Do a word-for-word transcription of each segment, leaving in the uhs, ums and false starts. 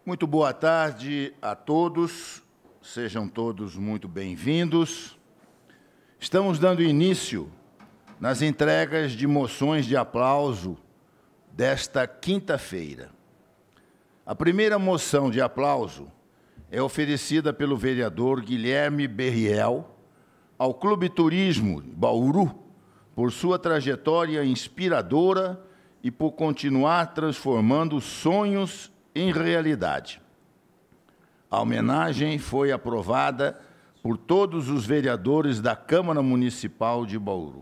Muito boa tarde a todos, sejam todos muito bem-vindos. Estamos dando início nas entregas de moções de aplauso desta quinta-feira. A primeira moção de aplauso é oferecida pelo vereador Guilherme Berriel ao Clube Turismo Bauru por sua trajetória inspiradora e por continuar transformando sonhos em realidade. A homenagem foi aprovada por todos os vereadores da Câmara Municipal de Bauru.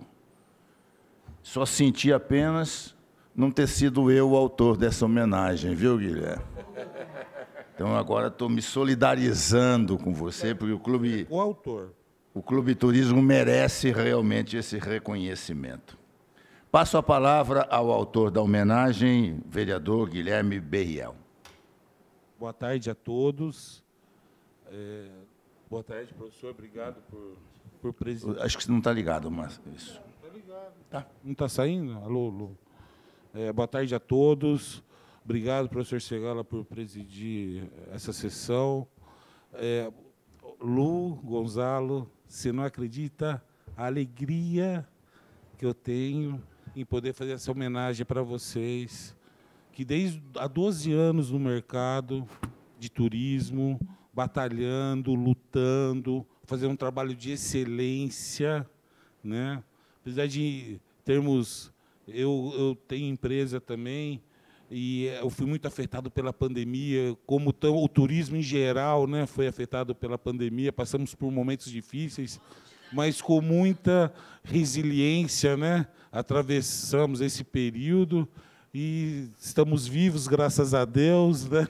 Só senti apenas não ter sido eu o autor dessa homenagem, viu, Guilherme? Então, agora estou me solidarizando com você, porque o Clube... O autor. O Clube Turismo merece realmente esse reconhecimento. Passo a palavra ao autor da homenagem, vereador Guilherme Berriel. Boa tarde a todos. É, boa tarde, professor. Obrigado por, por presidir. Acho que você não está ligado, mas isso. Está ligado. Tá. Não está saindo? Alô, alô. É, boa tarde a todos. Obrigado, professor Segala, por presidir essa sessão. É, Lu, Gonzalo, você não acredita a alegria que eu tenho em poder fazer essa homenagem para vocês, que desde há doze anos no mercado de turismo, batalhando, lutando, fazendo um trabalho de excelência, né? Apesar de termos... Eu, eu tenho empresa também, e eu fui muito afetado pela pandemia, como o turismo em geral, né, foi afetado pela pandemia, passamos por momentos difíceis, mas com muita resiliência, né, atravessamos esse período, e estamos vivos, graças a Deus, né?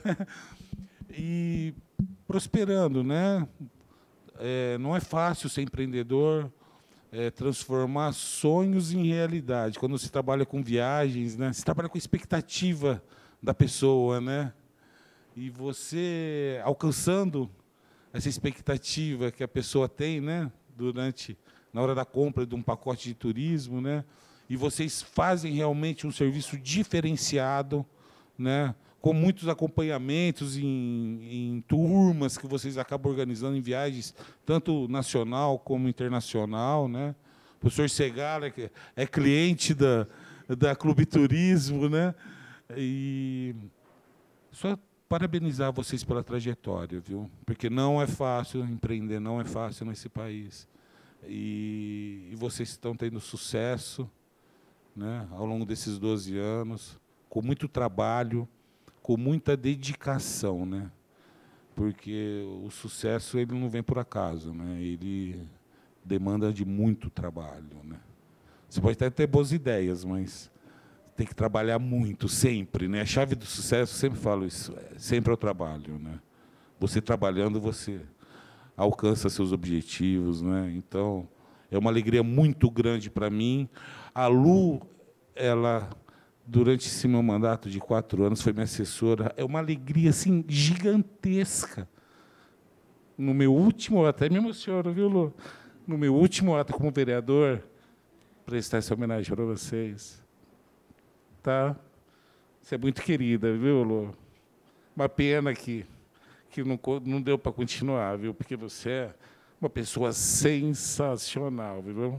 E prosperando, né? É, não é fácil ser empreendedor, é, transformar sonhos em realidade. Quando você trabalha com viagens, né? Você trabalha com a expectativa da pessoa, né? E você, alcançando essa expectativa que a pessoa tem, né? Durante, na hora da compra de um pacote de turismo, né? E vocês fazem realmente um serviço diferenciado, né, com muitos acompanhamentos em, em turmas que vocês acabam organizando em viagens, tanto nacional como internacional, né? O professor Segala é, é cliente da, da Clube Turismo, né? E só parabenizar vocês pela trajetória, viu? Porque não é fácil empreender, não é fácil nesse país. E, e vocês estão tendo sucesso, né, ao longo desses doze anos, com muito trabalho, com muita dedicação, né? Porque o sucesso ele não vem por acaso, né? Ele demanda de muito trabalho, né? Você pode até ter boas ideias, mas tem que trabalhar muito, sempre, né? A chave do sucesso, sempre falo isso, é sempre é o trabalho, né? Você trabalhando, você alcança seus objetivos, né? Então, é uma alegria muito grande para mim. A Lu, ela, durante esse meu mandato de quatro anos, foi minha assessora. É uma alegria assim, gigantesca. No meu último, até me emociono, viu, Lu? No meu último ato como vereador, prestar essa homenagem para vocês. Tá? Você é muito querida, viu, Lu? Uma pena que, que não, não deu para continuar, viu? Porque você é uma pessoa sensacional, viu?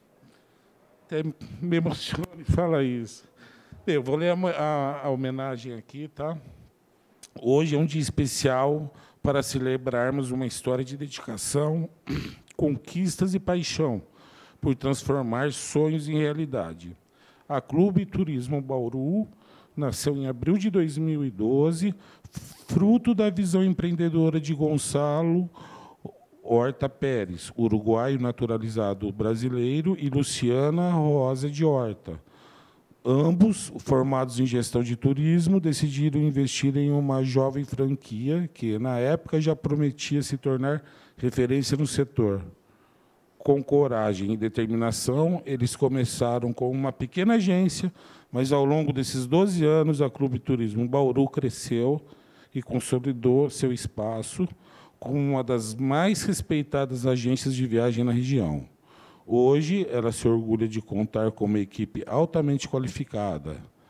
Até me emociona e fala isso. Bem, eu vou ler a, a, a homenagem aqui, tá? Hoje é um dia especial para celebrarmos uma história de dedicação, conquistas e paixão por transformar sonhos em realidade. A Clube Turismo Bauru nasceu em abril de dois mil e doze, fruto da visão empreendedora de Gonçalo Horta Pérez, uruguaio naturalizado brasileiro, e Luciana Rosa de Horta. Ambos, formados em gestão de turismo, decidiram investir em uma jovem franquia que, na época, já prometia se tornar referência no setor. Com coragem e determinação, eles começaram com uma pequena agência, mas, ao longo desses doze anos, a Clube Turismo Bauru cresceu e consolidou seu espaço como uma das mais respeitadas agências de viagem na região. Hoje, ela se orgulha de contar com uma equipe altamente qualificada,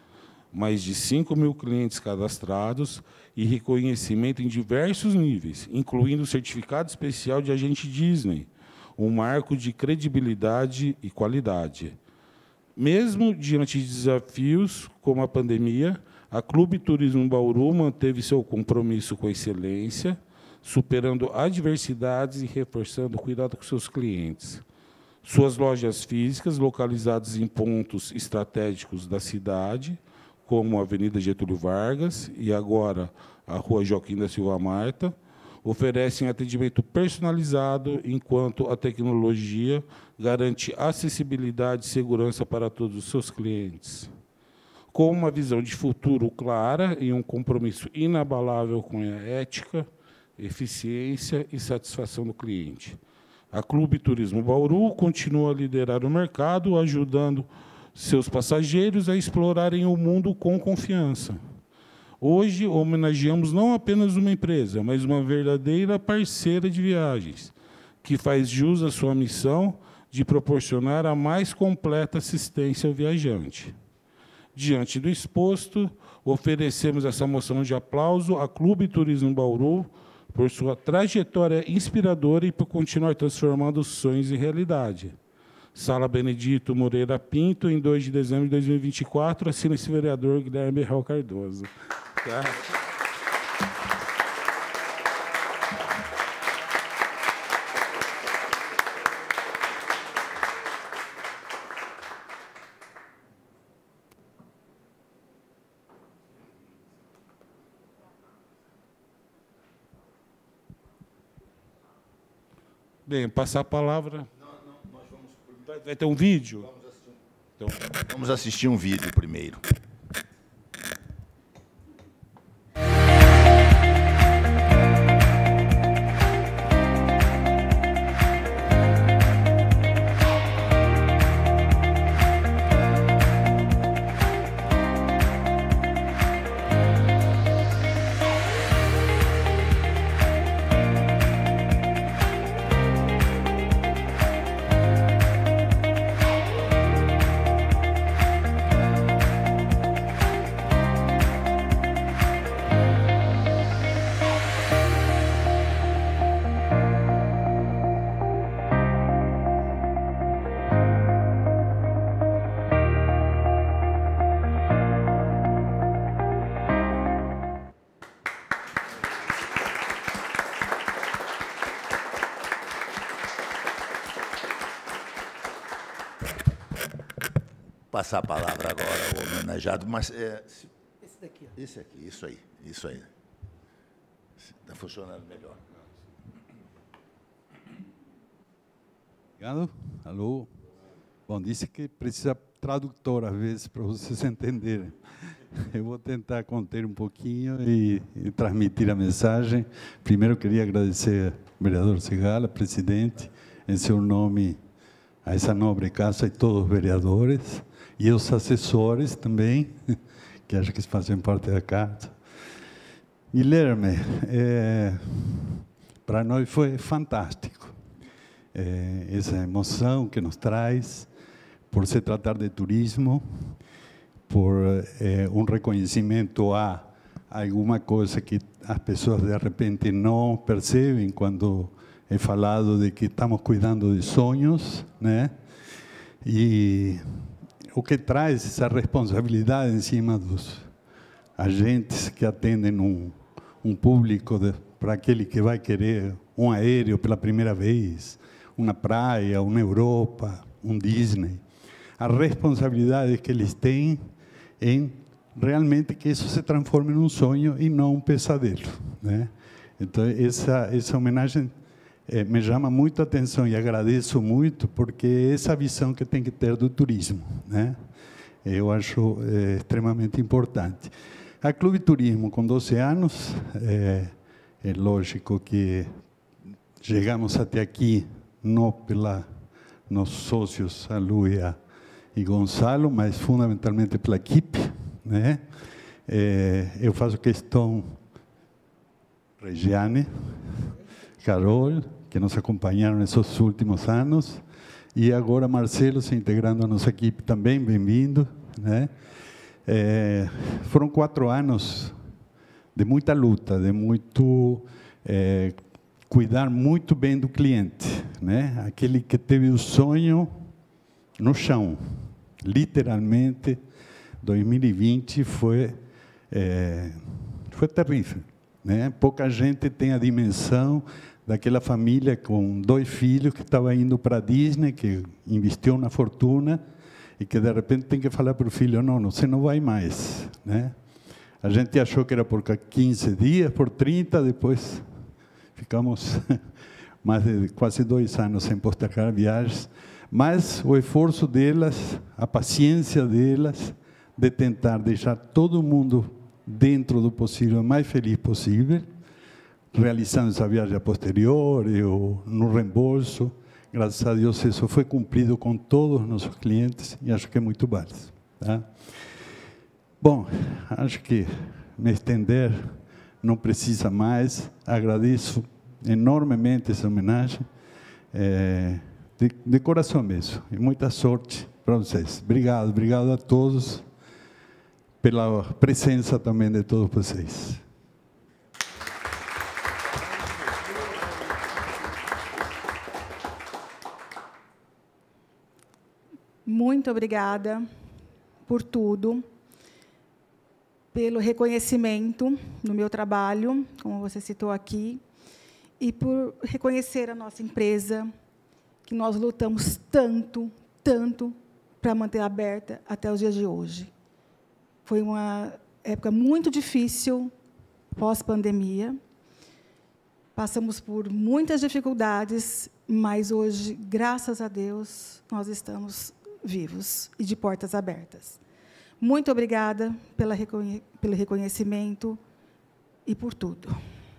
mais de cinco mil clientes cadastrados e reconhecimento em diversos níveis, incluindo o certificado especial de agente Disney, um marco de credibilidade e qualidade. Mesmo diante de desafios como a pandemia, a Clube Turismo Bauru manteve seu compromisso com a excelência, superando adversidades e reforçando o cuidado com seus clientes. Suas lojas físicas, localizadas em pontos estratégicos da cidade, como a Avenida Getúlio Vargas e agora a Rua Joaquim da Silva Marta, oferecem atendimento personalizado, enquanto a tecnologia garante acessibilidade e segurança para todos os seus clientes. Com uma visão de futuro clara e um compromisso inabalável com a ética, eficiência e satisfação do cliente. A Clube Turismo Bauru continua a liderar o mercado, ajudando seus passageiros a explorarem o mundo com confiança. Hoje, homenageamos não apenas uma empresa, mas uma verdadeira parceira de viagens, que faz jus à sua missão de proporcionar a mais completa assistência ao viajante. Diante do exposto, oferecemos essa moção de aplauso à Clube Turismo Bauru por sua trajetória inspiradora e por continuar transformando sonhos em realidade. Sala Benedito Moreira Pinto, em dois de dezembro de dois mil e vinte e quatro, assina esse vereador Guilherme Real Cardoso. Tá? Bem, passar a palavra. Não, não, nós vamos... vai, vai ter um vídeo? Vamos assistir um... Então... vamos assistir um vídeo primeiro. Passar a palavra agora ao homenageado, mas é, esse daqui, ó. Esse aqui, isso aí, isso aí. Está funcionando melhor. Obrigado. Alô. Bom, disse que precisa tradutor às vezes para vocês entenderem. Eu vou tentar conter um pouquinho e, e transmitir a mensagem. Primeiro queria agradecer ao vereador Segala, presidente, em seu nome a essa nobre casa e todos os vereadores. E os assessores também, que acho que fazem parte da casa. Guilherme, é, para nós foi fantástico. É, essa emoção que nos traz, por se tratar de turismo, por é, um reconhecimento a alguma coisa que as pessoas de repente não percebem quando é falado de que estamos cuidando de sonhos, né? E o que traz essa responsabilidade em cima dos agentes que atendem um, um público para aquele que vai querer um aéreo pela primeira vez, uma praia, uma Europa, um Disney. A responsabilidade que eles têm em realmente que isso se transforme num sonho e não um pesadelo, né? Então, essa, essa homenagem É, me chama muito a atenção e agradeço muito, porque é essa visão que tem que ter do turismo, né? Eu acho é, extremamente importante. A Clube Turismo, com doze anos, é, é lógico que chegamos até aqui, não pela nos sócios, a Lu e, a, e Gonçalo, mas fundamentalmente pela equipe, né? É, eu faço questão, Regiane, Carol, que nos acompanharam nesses últimos anos, e agora Marcelo se integrando à nossa equipe também, bem-vindo, né? É, foram quatro anos de muita luta, de muito é, cuidar muito bem do cliente, né? Aquele que teve o sonho no chão, literalmente. dois mil e vinte foi é, foi terrível, né? Pouca gente tem a dimensão daquela família com dois filhos que estava indo para a Disney, que investiu uma fortuna, e que, de repente, tem que falar para o filho, não, você não vai mais, né? A gente achou que era por quinze dias, por trinta, depois ficamos mais de quase dois anos sem postergar viagens, mas o esforço delas, a paciência delas, de tentar deixar todo mundo dentro do possível, o mais feliz possível, realizando essa viagem a posteriori ou no reembolso. Graças a Deus, isso foi cumprido com todos os nossos clientes e acho que é muito válido. Tá? Bom, acho que me estender não precisa mais. Agradeço enormemente essa homenagem, é, de, de coração mesmo, e muita sorte para vocês. Obrigado, obrigado a todos pela presença também de todos vocês. Muito obrigada por tudo, pelo reconhecimento no meu trabalho, como você citou aqui, e por reconhecer a nossa empresa, que nós lutamos tanto, tanto, para manter aberta até os dias de hoje. Foi uma época muito difícil, pós-pandemia. Passamos por muitas dificuldades, mas hoje, graças a Deus, nós estamos vivos e de portas abertas. Muito obrigada pela reconhe- pelo reconhecimento e por tudo.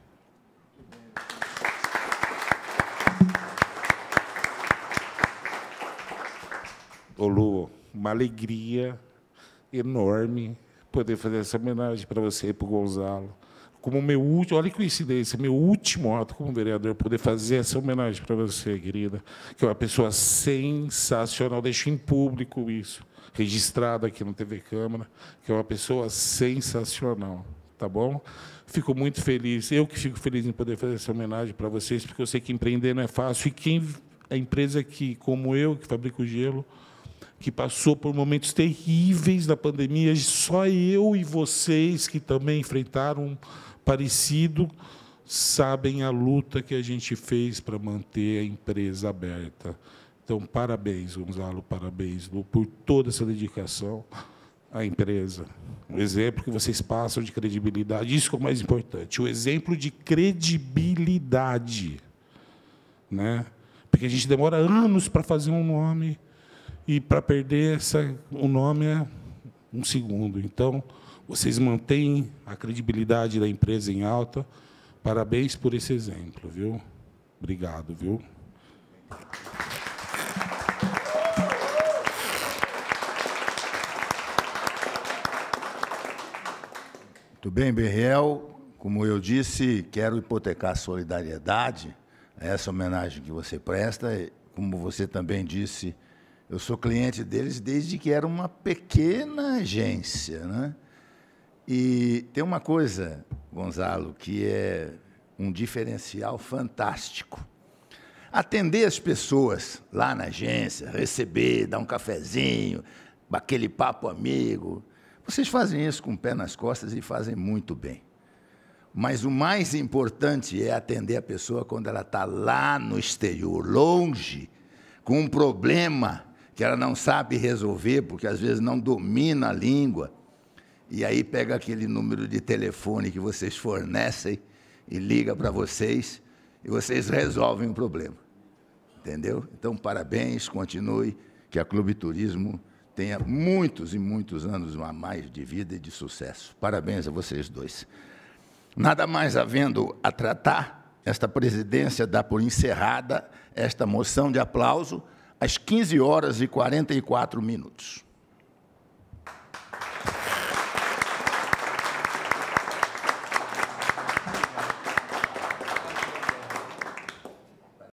Ô Lu, uma alegria enorme poder fazer essa homenagem para você e para o Gonzalo. Como meu último, olha que coincidência, meu último ato como vereador, poder fazer essa homenagem para você, querida, que é uma pessoa sensacional, deixo em público isso, registrado aqui no T V Câmara, que é uma pessoa sensacional, tá bom? Fico muito feliz, eu que fico feliz em poder fazer essa homenagem para vocês, porque eu sei que empreender não é fácil, e quem, a empresa que, como eu, que fabrico gelo, que passou por momentos terríveis da pandemia, só eu e vocês que também enfrentaram um parecido, sabem a luta que a gente fez para manter a empresa aberta. Então, parabéns, Gonzalo, parabéns, Lu, por toda essa dedicação à empresa. O exemplo que vocês passam de credibilidade, isso que é o mais importante, o exemplo de credibilidade, né? Porque a gente demora anos para fazer um nome, e para perder essa, o nome é um segundo. Então, vocês mantêm a credibilidade da empresa em alta. Parabéns por esse exemplo, viu? Obrigado, viu? Muito bem, Berriel. Como eu disse, quero hipotecar a solidariedade a essa homenagem que você presta. Como você também disse, eu sou cliente deles desde que era uma pequena agência, né? E tem uma coisa, Gonzalo, que é um diferencial fantástico. Atender as pessoas lá na agência, receber, dar um cafezinho, aquele papo amigo. Vocês fazem isso com o pé nas costas e fazem muito bem. Mas o mais importante é atender a pessoa quando ela está lá no exterior, longe, com um problema que ela não sabe resolver, porque às vezes não domina a língua, e aí pega aquele número de telefone que vocês fornecem e liga para vocês, e vocês resolvem o problema. Entendeu? Então, parabéns, continue, que a Clube Turismo tenha muitos e muitos anos a mais de vida e de sucesso. Parabéns a vocês dois. Nada mais havendo a tratar, esta presidência dá por encerrada esta moção de aplauso, às quinze horas e quarenta e quatro minutos.